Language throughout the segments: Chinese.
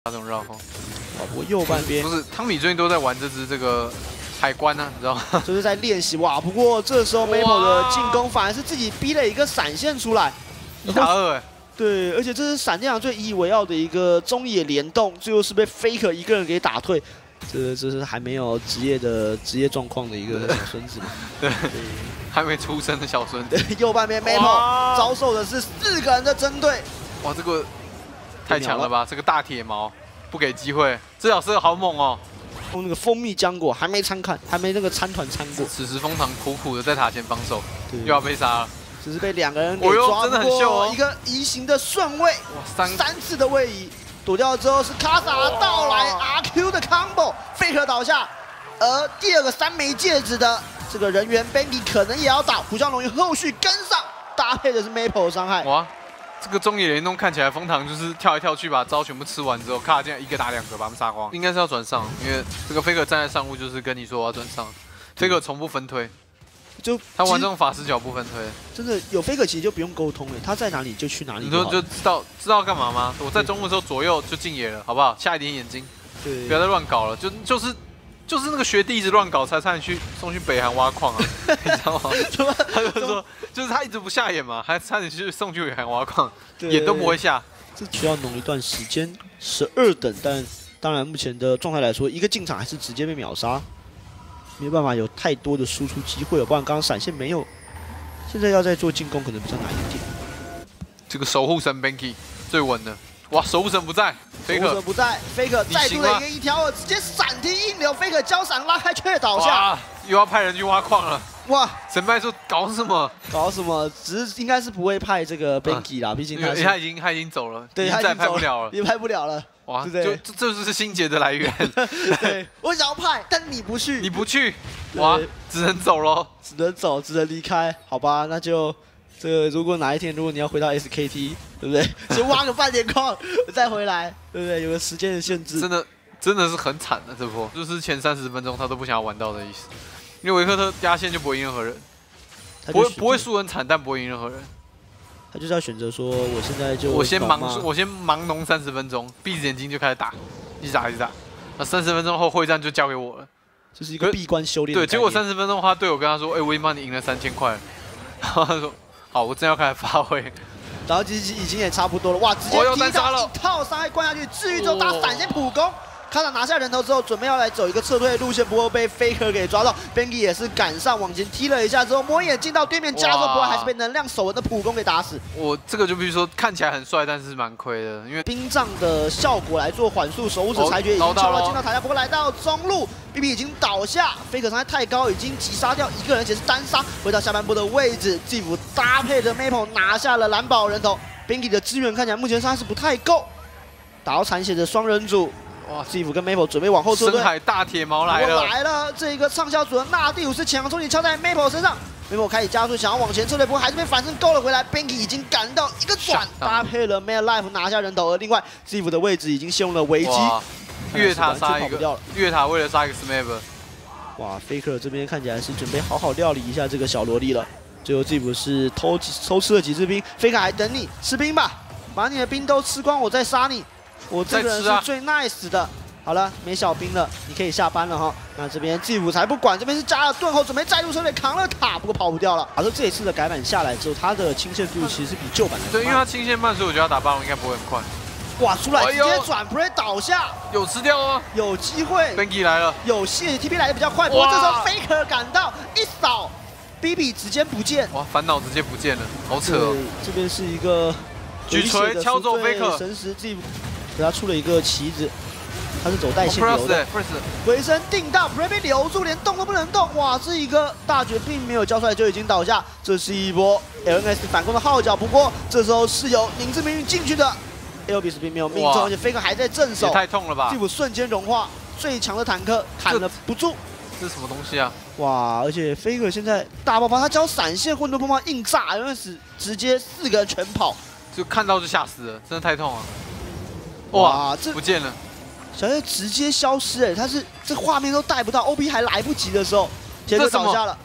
那种绕后。 不过右半边不是汤米最近都在玩这个海关呢、啊，你知道吗？ 就是在练习哇。不过这时候 Maple 的进攻反而是自己逼了一个闪现出来 ，1打2哎。 对，而且这是闪电狼最引以为傲的一个中野联动，最后是被 Faker 一个人给打退。这是还没有职业状况的一个小孙子嘛？ 对，还没出生的小孙子。 右半边 Maple 遭受的是4个人的针对。 哇，这个太强了吧！这个大铁毛不给机会，这角色好猛哦。 用那个蜂蜜浆果还没参看，还没那个参团参过。 此时风堂苦苦的在塔前防守，又要被杀了。 只是被2个人给抓真的很秀哦。 一个移形的顺位，哇，3次的位移。 躲掉之后是卡萨到来 ，RQ 的 combo，Faker 倒下，而第2个3枚戒指的这个人员 Bengi 可能也要倒，虎啸龙云后续跟上，搭配的是 Maple 的伤害。 哇，这个中野联动看起来风堂就是跳来跳去把招全部吃完之后，卡竟然1个打2个把他们杀光，应该是要转上，因为这个 Faker 站在上路就是跟你说我要转上 ，Faker 从不分推。 就他玩这种法师脚不分推， 真的有 Faker 其实就不用沟通了，他在哪里就去哪里。 你说就知道干嘛吗？我在中路的时候左右就进野了，好不好？下一点眼睛， 对， 不要再乱搞了。就是那个学弟一直乱搞，才差点送去北韩挖矿啊，你知道吗？他就说，就是他一直不下眼嘛，还差点去送去北韩挖矿，眼都不会下。 这需要弄一段时间，12等，但当然目前的状态来说，一个进场还是直接被秒杀。 没有办法有太多的输出机会了，不然刚刚闪现没有，现在要再做进攻可能比较难一点。 这个守护神 Benki 最稳的，哇，守护神不在 ，Faker 守护神不在 ，Faker 再度的一个1条2，直接闪停硬流 ，Faker 交闪拉开却倒下， 又要派人去挖矿了。 哇！神派说搞什么？ 搞什么？只是应该是不会派这个 Benki 啦，毕竟他已经走了， 对，他再派不了了， 也派不了了。 哇，这就是心结的来源。 对，我想要派，但你不去， 你不去，哇，只能走喽， 只能走，只能离开，好吧？那就这个，如果哪一天如果你要回到 SKT， 对不对？先挖个半年矿再回来，对不对？有个时间的限制。 真的是很惨的这波，就是前30分钟他都不想要玩到的意思。 因为维克特压线就不会赢任何人，不会输很惨，但不会赢任何人。 他就是要选择说，我现在就我先盲农30分钟，闭着眼睛就开始打，一直打。那30分钟后会战就交给我了， 这是一个闭关修炼。 对，结果30分钟他队友跟他说：“哎，我已经帮你赢了3000块。”然后他说：“好，我正要开始发挥。” 然后已经也差不多了，哇，直接踢到1套伤害灌下去，治愈之后打闪现普攻。 卡塔拿下人头之后，准备要来走一个撤退的路线，不过被 Faker 给抓到 ，Bengi 也是赶上往前踢了一下之后，摸眼进到对面加速，不过还是被能量守稳的普攻给打死。 我这个就必须说看起来很帅，但是蛮亏的，因为冰杖的效果来做缓速，守护者裁决已经敲了进到塔下，不过来到中路 ，BB 已经倒下 ，Faker 伤害太高，已经击杀掉1个人，而且是单杀，回到下半部的位置，季服搭配着 Maple 拿下了蓝宝人头 ，Bengi 的支援看起来目前伤害是不太够，打到残血的双人组。 哇 ，Steve 跟 Maple 准备往后撤退， 深海大铁毛来了， 这个畅销组的纳蒂鲁斯强冲击敲在 Maple 身上 ，Maple 开始加速，想要往前撤退，不过还是被反身勾了回来。Benki 已经赶到一个转，搭配了 Mad Life 拿下人头，而另外 Steve 的位置已经陷入了危机， 越塔杀一个，越塔为了杀一个 Smap， 哇 ，Faker 这边看起来是准备好好料理一下这个小萝莉了。最后 Steve 是偷吃了几支兵 ，Faker 还等你吃兵吧，把你的兵都吃光，我再杀你。 我这个人是最 nice 的。好了，没小兵了，你可以下班了哈。那这边季武才不管，这边是加了盾后，准备再入车队扛了塔，不过跑不掉了。而这一次的改版下来之后，他的清线速度其实是比旧版的慢。 对，因为他清线慢，所以我觉得他打霸龙应该不会很快。 哇，出来直接转 play 倒下， 有吃掉吗？ 有机会。 Benki 来了， 有戏 TP 来的比较快，不过这时候 Faker 赶到一扫 ，BB 直接不见。 哇，烦恼直接不见了，好扯哦。 这边是一个举锤敲走 Faker， 神识季武给他出了一个旗子。 他是走带线流的，回身定到 ，Pre 被留住，连动都不能动。哇，这一个大绝并没有交出来就已经倒下，这是一波 LNS 反攻的号角。不过这时候是有凝滞命运进去的 ，Elvis 并没有命中，而且 Faker 还在镇守， 太痛了吧！ 蒂普瞬间融化，最强的坦克砍了不住。 这是什么东西啊？哇， 而且 Faker 现在大爆发，他交闪现混沌风暴硬炸 LNS 直接4个人全跑， 就看到就吓死了，真的太痛了。哇，这不见了。 小叶直接消失，他是这画面都带不到 ，OP 还来不及的时候，结果倒下了。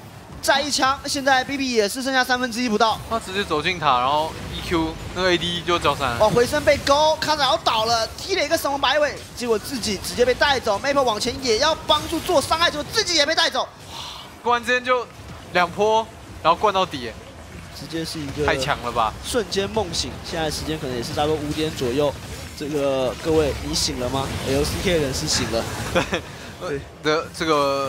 再一枪，现在 BB 也是剩下1/3不到。 他直接走进塔，然后 EQ 那个 AD 就交闪了。 哦，回身被勾，卡扎要倒了，踢了一个神龙摆尾，结果自己直接被带走。Maple 往前也要帮助做伤害，结果自己也被带走。 突然之间就2波，然后灌到底， 直接是一个太强了吧！ 瞬间梦醒，现在时间可能也是差不多5点左右。这个各位，你醒了吗 ？LCK 人是醒了。 对的，这个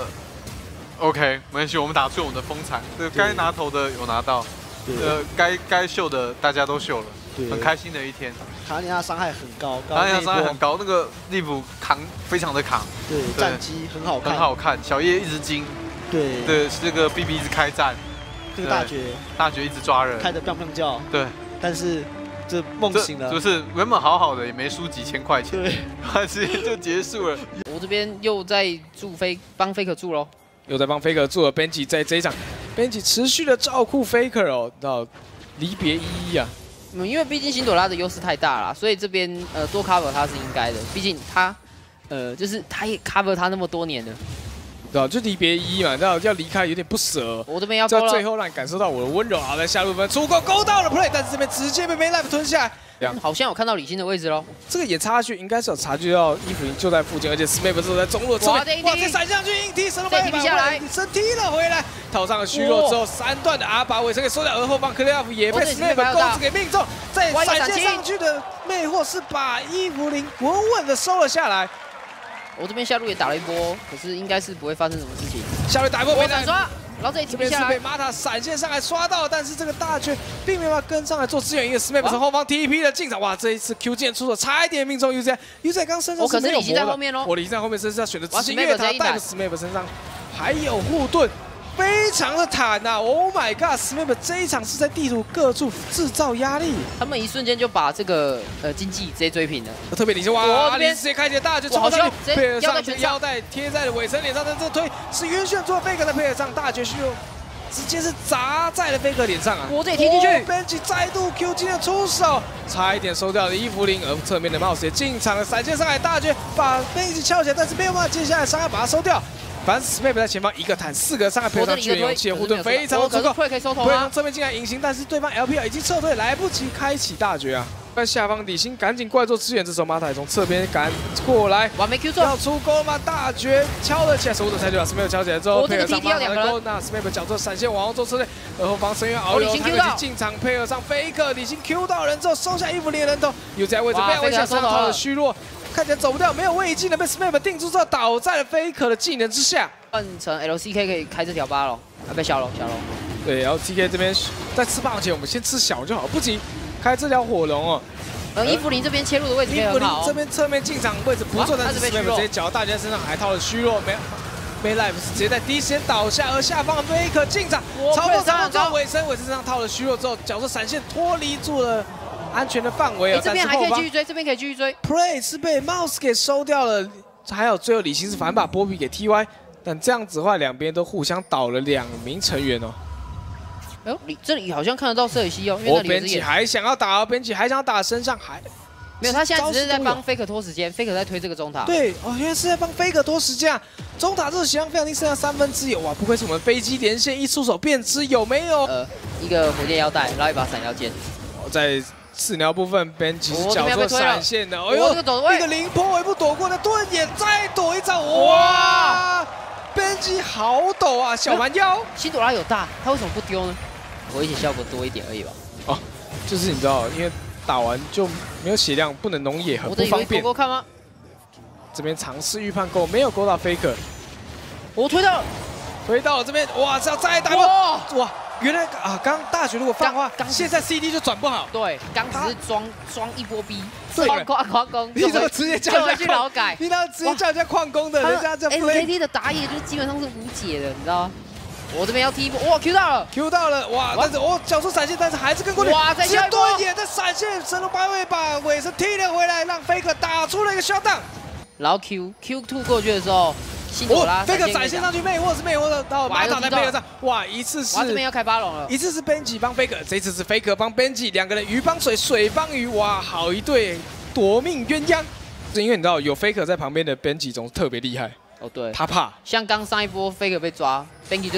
OK， 没关系，我们打出我们的风采。这个该拿头的有拿到，该秀的大家都秀了，很开心的一天。 卡尼亚伤害很高， 卡尼亚伤害很高，那个利普扛非常的扛， 对，战绩很好看， 很好看。小叶一直精，对，这个 BB 一直开战， 这个大绝一直抓人， 开的砰砰叫， 对， 但是。这梦醒了， 就是原本好好的，也没输几千块钱， 对， 直接就结束了。 我这边又在帮 Faker 助喽， 又在帮 Faker 助了。Benji 在这一场 ，Benji 持续的照顾 Faker 哦，到离别依啊。 因为毕竟辛朵拉的优势太大了，所以这边多 cover 他是应该的，毕竟他就是他也 cover 他那么多年了。 对啊，就离别依嘛，要离开有点不舍。 我这边要勾了， 最后让你感受到我的温柔。好，在下路分出勾勾到了 play， 但是这边直接被 Maylife 吞下来。 好像有看到李欣的位置喽。 这个也插下去，应该是有察觉到伊芙琳就在附近，而且 Smap 这时候在中路的侧面，哇，这闪上去硬踢，神龙摆尾下来，神踢了回来，套上了虚弱之后，3段的阿把尾声给收掉，而后方 Cleave 也被 Smap 钩子给命中，在闪现上去的魅惑是把伊芙琳稳稳的收了下来。 我这边下路也打了一波，可是应该是不会发生什么事情。 下路打一波没闪刷，然后这边是被 Mata 闪现上来刷到，但是这个大绝并没有办法跟上来做支援，一个 Smap 从后方 TP 的进场，哇，这一次 Q 键出手差一点命中 UZ 刚身上是没有魔的， 在后面哦， 我李在后面身上选择直接越塔带着 Smap 身上还有护盾。非常的坦呐 ！Oh my God，Smap 这一场是在地图各处制造压力， 他们一瞬间就把这个经济直接追平了。 特别领先，哇！这边直接开启大绝冲上去，配合上这个腰带贴在了尾声脸上的这个推是晕眩做 Faker 的配合上大绝虚弱，直接是砸在了 Faker 脸上啊！ 我这也踢进去 ，Benji 再度 Q 技能出手，差一点收掉了伊芙琳，而侧面的 Mouse 也进场了，闪现上来大绝把 Benji 翘起来，但是没有办法接下来伤害把它收掉。反正 Smap 在前方一个坦4个伤害，配上巨人勇气的护盾非常的足够。 可以收头吗？配上侧面进来隐形，但是对方 LPL 已经撤退，来不及开启大绝啊！在下方李欣赶紧过来做支援，这时候Mata从侧边赶过来， 哇没 Q 中， 要出钩吗？大绝敲了起来，守护者才就把 Smap 敲起来之后，配合上 Mata 的钩，那 Smap 角做闪现往后做策略，而后方深渊遨游，他们进场配合上 Faker， 李欣 Q 到人之后收下伊芙琳的人头，又在位置被危险伤到了虚弱。看起来走不掉，没有位移技能被 Smap 定住之后，倒在了 Faker 的技能之下。 换成 LCK 可以开这条8了，被小龙。 对 ，LCK 这边在吃霸王前，我们先吃小就好，不急，开这条火龙哦。 伊芙琳这边切入的位置也很好。 这边侧面进场位置不错，但是 Smap 直接搅到大家身上，还套了虚弱，没 life 是直接在第一时间倒下，而下方的 Faker 进场，超过之后尾身身上套了虚弱之后，角色闪现脱离住了。安全的范围啊， 这边还可以继续追，这边可以继续追。 Play 是被 Mouse 给收掉了，还有最后李欣是反把波比给 TY， 但这样子的话，两边都互相倒了2名成员哦。 哎呦，这里好像看得到瑟尔西哦，因为那里Benji还想要打哦，Benji还想打身上还没有，他现在只是在帮 Faker 拖时间 ，Faker 在推这个中塔。 对哦，原来是在帮 Faker 拖时间啊！中塔这个血量非常低，剩下1/3，哇，不愧是我们飞机连线，一出手便知有没有。 一个火箭腰带，然后一把闪腰剑。 在刺鸟部分 ，Benji 是角做闪现的，哎呦，一个凌波尾部躲过的盾眼，再躲一招，哇 ！Benji 好陡啊，小蛮腰。 辛朵拉有大，他为什么不丢呢？危险效果多一点而已吧。 哦，就是你知道，因为打完就没有血量，不能农野，很不方便。 勾看吗？ 这边尝试预判勾，没有勾到 Faker。 我推到了， 推到了这边，哇，是要再打哇！原来啊，刚大绝如果放的话，现在 CD 就转不好。 对，刚只是装一波 B， 矿工， 你怎么直接叫人家去劳改？ 你怎么直接叫人家矿工的？人家这 SKT 的打野就基本上是无解的，你知道吗？我这边要踢一波，哇 ，Q 到了，哇！但是我角出闪现，但是还是跟过去， 哇！再下一波， 也在闪现，神龙摆尾把尾声踢了回来，让 Faker 打出了一个 shutdown。 然后 Q2 过去的时候。辛朵拉 Faker 闪现上去，魅惑是魅惑的，到马塔在配合上，哇！一次是这边要开8龙了， 一次是 Benji 帮 Faker， 这次是 Faker 帮 Benji， 两个人鱼帮水，水帮鱼，哇！好一对夺命鸳鸯。是因为你知道有 Faker 在旁边的 Benji 总是特别厉害。 哦，对， 他怕。 像刚上一波 Faker 被抓 ，Benji 就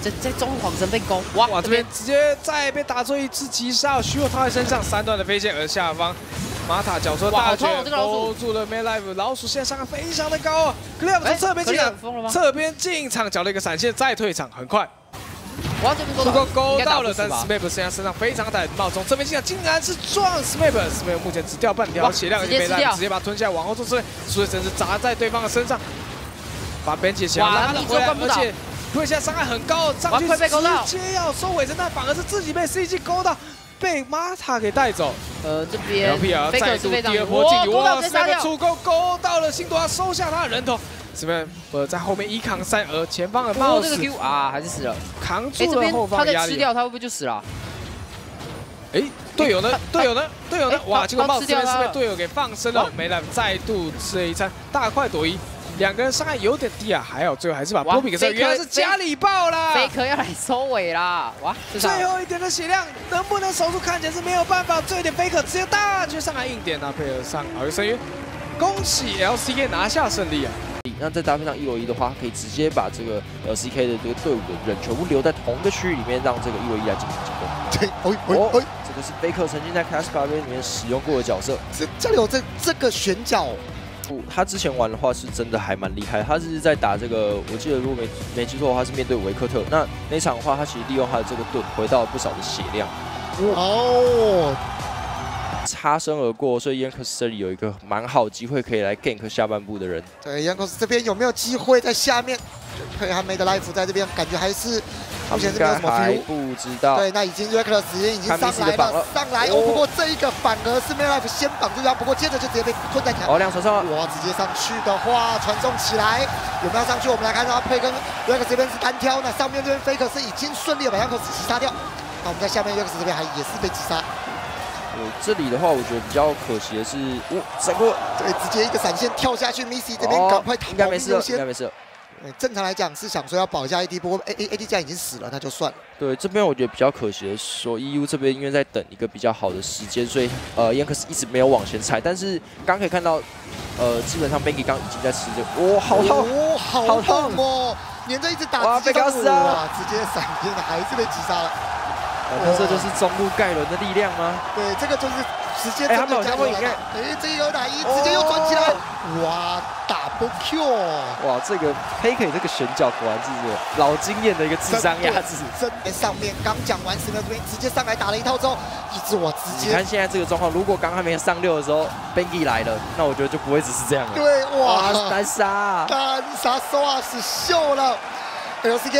在中路晃神被勾， 哇，这边直接再被打出一次击杀，虚弱套在身上，3段的飞剑，而下方马塔脚车大绝勾住了 Maylife， 老鼠现在伤害非常的高啊 ，Clef 从侧边进场，侧边进场缴了一个闪现，再退场，很快。 哇，这边出钩勾到了，但是 Smap 现在身上非常大的冒冲，这边进场竟然是撞 Smap，Smap 目前只掉半条血量，已经被直接把它吞下来，往后做出所以真是砸在对方的身上，把 Benji 血拉了回来，而且对现在伤害很高，上去直接要收尾声，但反而是自己被 CG 勾到，被 Mata 给带走。 这边 LPL 再度第二波进击，哇 ，Smap 出钩勾到了星朵，收下他的人头。 Smap 在后面1扛3，而前方的帽子这个 Q 啊还是死了， 扛住了后方的压力。 他再吃掉，他会不会就死了？ 哎，队友呢？队友呢？队友呢？哇！结果帽子这边是被队友给放生了，Maylife再度吃了一餐，大快朵颐。2个人伤害有点低啊，还好最后还是把波比给收。原来是家里爆啦 ，Faker 要来收尾啦！哇， 最后一点的血量能不能守住？看起来是没有办法。最后一点 Faker 直接大绝上来硬点啊，配合上遨游深渊，恭喜 LCK 拿下胜利啊！ 那再搭配上1v1的话，可以直接把这个LCK 的这个队伍的人全部留在同一个区域里面，让这个1v1来进行进攻。对，这个是Faker曾经在 Casca 里面使用过的角色。 这里有这个选角， 他之前玩的话是真的还蛮厉害。他是在打这个，我记得如果没记错的话是面对维克特。那场的话，他其实利用他的这个盾回到了不少的血量。 哦。 擦身而过，所以 Yankees 这里有一个蛮好机会可以来 gank 下半部的人。 对 ，Yankees 这边有没有机会在下面？对，还没的 Life 在这边，感觉还是目前是没有什么 feel。 不知道。 对，那已经 Reckless 已经上来了，上来哦。不过这一个反而是 Maylife 先绑住他，不过接着就直接被困在墙。 2手上。 哇，直接上去的话传送起来，有没有上去？我们来看到佩跟 Reckless 这边是单挑，那上面这边 Faker 是已经顺利的把 Yankees 击杀掉。那我们在下面 Reckless 这边也是被击杀。 这里的话，我觉得比较可惜的是，闪过， 对，直接一个闪现跳下去 ，Missy 这边赶快逃， 应该没事，应该没事。 正常来讲是想说要保一下 AD， 不过 AD 既然已经死了，那就算了。 对，这边我觉得比较可惜的是说 EU 这边因为在等一个比较好的时间，所以Yankees 一直没有往前踩。但是刚可以看到，基本上 Benji 刚已经在吃这个，哇，好痛， 哦，好痛哦，连着一直打， 哇，被搞死啊！ 直接闪现的还是被击杀了。 这就是中路盖伦的力量吗？ 对，这个就是直接真的加入了。这一2打1，直接又转起来，哇 ，Double Q！ 哇，这个 Faker 这个选角果然是老经验的一个智商压制。 真的上面刚讲完Smap这边直接上来打了一套之后，一直我直接。 你看现在这个状况，如果刚还没上6的时候 ，Benji 来了，那我觉得就不会只是这样了。 对，哇， 单杀 ，Soas 秀了 ，LCK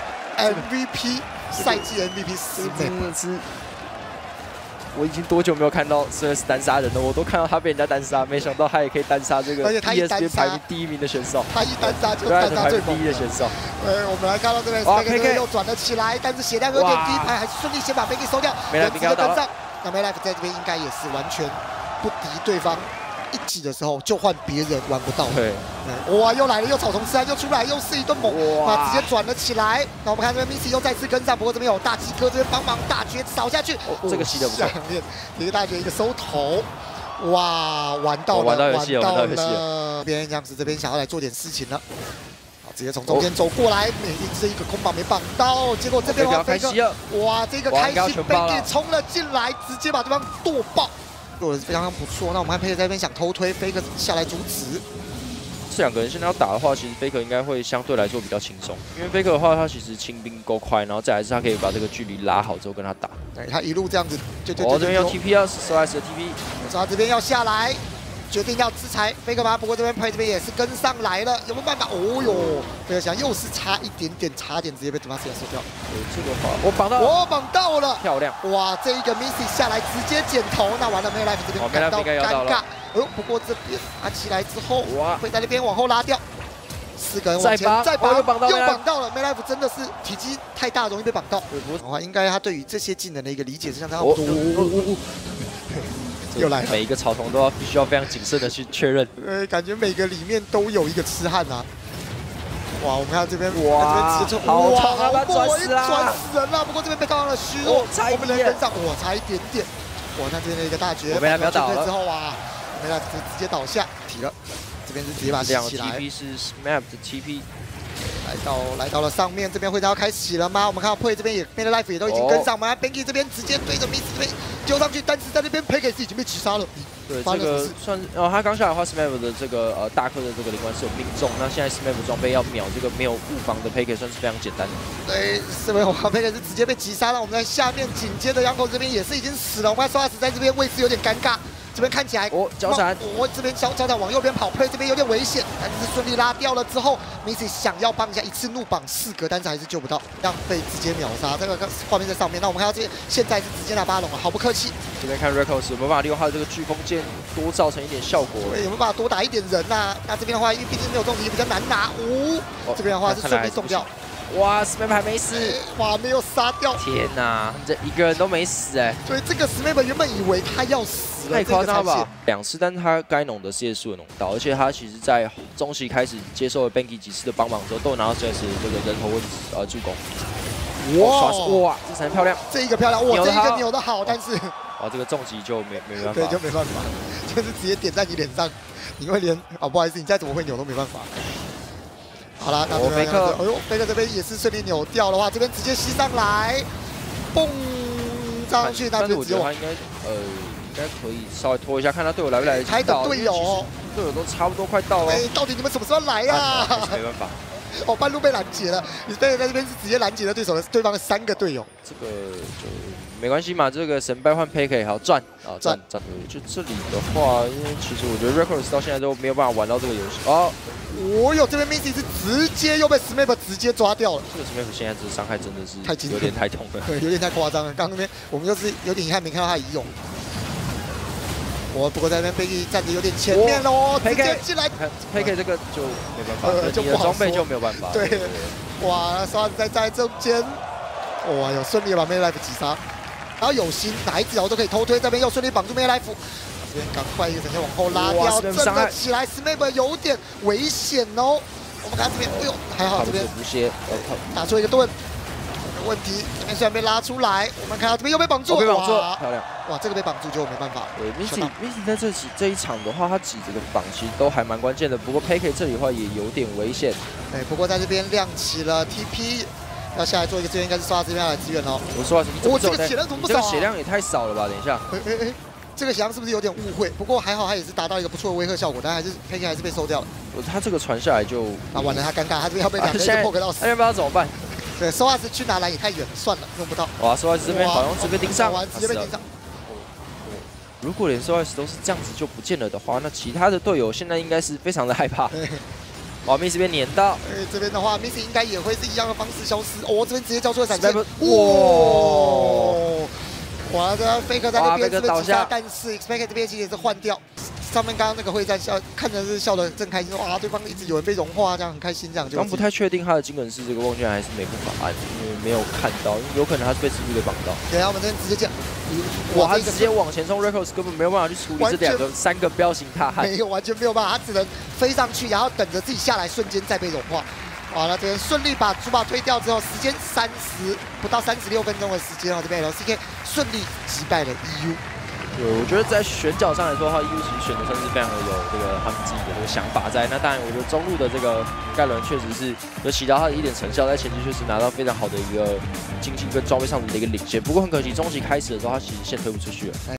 MVP。 赛季 MVP 真的是，我已经多久没有看到虽然是单杀人了，我都看到他被人家单杀，没想到他也可以单杀这个 ESPN 排名第1名的选手。 他一单杀就单杀最第1的选手。 我们来看到这边 ，Faker 又转了起来，但是血量有点低，还顺利先把 Benji 收掉，人直接跟上。那 Maylife 在这边应该也是完全不敌对方。 一挤的时候就换别人玩不到。对，哇，又来了，又草丛吃，又出来，又是一顿猛，哇，直接转了起来。那我们看这边 Missy 又再次跟上，不过这边有大鸡哥这边帮忙，大绝扫下去。 这个吸的不错， 一个大绝，一个收头。哇，玩到了，玩到了。这边这样子，这边想要来做点事情了。好，直接从中间走过来，这一个空绑没绑到，结果这边的话，哇，这个开心 Benji 冲了进来，直接把对方剁爆。 做的非常不错，那我们看 Faker 在那边想偷推 ，Faker 下来阻止。 这2个人现在要打的话，其实 Faker 应该会相对来说比较轻松，因为 Faker 的话，他其实清兵够快，然后再来是他可以把这个距离拉好之后跟他打。 对他一路这样子，这边要 TP 啊 ，Soas 的 TP， 他这边要下来，决定要制裁 Faker 吗？不过这边 Play 这边也是跟上来了，有没有办法？哦哟 ，Faker 想又是差一点点，差点直接被 Demacia 收掉。 这个话我绑到了，漂亮！哇， 这一个 Missy 下来直接剪头，那完了 Maylife 这边感到尴尬。不过这边打起来之后，会在那边往后拉掉。4个人往前，再绑，又绑到了 Maylife 真的是体积太大，容易被绑到。的话，应该他对于这些技能的一个理解是像他。又来了， 每一个草丛都必须要非常谨慎的去确认。 感觉每个里面都有一个痴汉啊。哇，我们看这边， 哇， 直接好长啊， 转死人了。不过这边被刚刚的虚弱，我们能跟上，哇，差一点点。哇，那这边的一个大绝， 我被他秒倒了。 之后啊，没了，直接倒下，提了。这边是直接把他吸起来。 2个TP 是 Smap 的 TP。 来到了上面，这边会招要开启了吗？我们看到 Play 这边也 Meta Life 也都已经跟上嘛 ，Benki 这边直接对着 Miss 这边丢上去，但是在那边 Play 已经被击杀了。 对，这个算他刚下来的话 ，Smap 的这个大颗的这个灵丸是有命中，那现在 Smap 装备要秒这个没有物防的 Play 算是非常简单的。 对，这边Play 是直接被击杀了。我们在下面紧接着Yanko这边也是已经死了，我们看Soaz在这边位置有点尴尬。 这边看起来， 交闪， 这边交闪往右边跑 ，Play 这边有点危险，但是顺利拉掉了之后 ，Missy 想要帮一下，一次怒绑4个，但是还是救不到，让被直接秒杀。这个画面在上面，那我们看到这边现在是直接拿巴龙了，毫不客气。 这边看 Records 有没有办法利用他的这个飓风剑多造成一点效果？ 对，有没有办法多打一点人呐？那这边的话，因为毕竟没有重击，比较难拿。这边的话是顺利中掉。 哇 ，Smap 还没死， 哇，没有杀掉！ 天哪，这一个人都没死哎！ 所以这个 Smap 原本以为他要死了， 太夸张了吧？2次，但是他该农的事业数有农到，而且他其实在中期开始接受了 Benki 几次的帮忙之后，都有拿到 CS 这个人头问助攻。哇，这闪漂亮， 这一个漂亮，哇，这一个扭得好，但是哇，这个重击就没办法， 对，就没办法，就是直接点在你脸上，你会连不好意思，你再怎么会扭都没办法。 好了，那菲克， 哎呦，菲克这边也是顺利扭掉的话，这边直接吸上来，蹦上去，那就我觉得他应该可以稍微拖一下，看他队友来不来得及到。 他的队友都差不多快到了。 哎，到底你们什么时候来呀？ 没办法， 哦，半路被拦截了，你菲克在这边是直接拦截了对方的3个队友。 这个就没关系嘛，这个神败换 PK 好赚啊赚。就这里的话，因为其实我觉得 Records 到现在都没有办法玩到这个游戏哦。 这边 Missy 是直接又被 Smap 直接抓掉了。这个 Smap 现在这伤害真的是有点太痛了， 对，有点太夸张了。刚刚那边我们就是有点遗憾没看到他移勇。不过在那边 Benki 站的有点前面喽，直接进来 ，PK 这个就没办法，你的装备就没有办法。 对，哇，Soaz在中间，哇，有顺利把 Meta Life 击杀，然后有心哪一只都可以偷推，这边又顺利绑住 Meta Life。 这边赶快一个整个往后拉掉，震了起来 ，Smap 有点危险哦。我们看这边，哎呦，还好这边打出一个盾，没问题。这边虽然被拉出来，我们看到这边又被绑住， 被绑住，漂亮。 哇，这个被绑住就没办法。 对 ，Missy 在这一场的话，他挤这个绑其实都还蛮关键的。不过 PK 这里的话也有点危险。 对，不过在这边亮起了 TP， 要下来做一个支援，应该是Soaz这边要来支援哦。 Soaz， 这个血量怎么不少？ 这个血量也太少了吧？等一下。 这个翔是不是有点误会？不过还好，他也是达到一个不错的威吓效果，但还是 PK 还是被收掉了。 他这个传下来就完了，他尴尬，他这边要被2个人破到死。 他不知道怎么办。 对，Soaz去拿篮也太远了，算了，用不到。 哇，Soaz这边好像直接盯上， 直接被盯上。 如果连 Soaz都是这样子就不见了的话，那其他的队友现在应该是非常的害怕。哇 ，Missy 这边撵到。 这边的话 ，Missy 应该也会是一样的方式消失。这边直接交出了闪现。哇，这 Faker 在那边是被击杀，但是 Faker 这边其实也是换掉。上面刚刚那个会战看着是笑得正开心，哇，对方一直有人被融化，这样很开心，这样就。 刚不太确定他的金滚是这个瓮圈还是没办法按，因为没有看到，因为有可能他是被蜘蛛给绑到。 对，我们这边直接见。 哇，他直接往前冲 ，Records 根本没有办法去处理这3个彪形大汉。 没有，完全没有办法，他只能飞上去，然后等着自己下来，瞬间再被融化。哇，那这边顺利把主堡推掉之后，时间不到36分钟的时间，这边 LCK 顺利击败了 EU。 对，我觉得在选角上来说的话 ，EU 其实选的算是非常的有这个他们自己的这个想法在。那当然，我觉得中路的这个盖伦确实是有起到他的一点成效，在前期确实拿到非常好的一个经济跟装备上的一个领先。不过很可惜，中期开始的时候他其实线推不出去了。